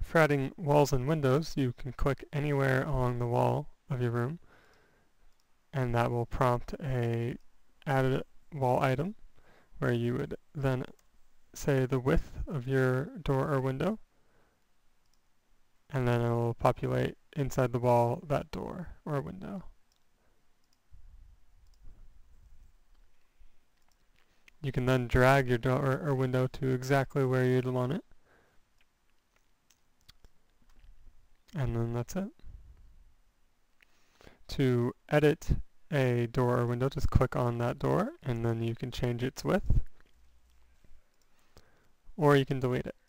For adding walls and windows, you can click anywhere along the wall of your room, and that will prompt a added wall item, where you would then say the width of your door or window, and then it will populate inside the wall that door or window. You can then drag your door or window to exactly where you'd want it. And then that's it. To edit a door or window, just click on that door and then you can change its width, or you can delete it.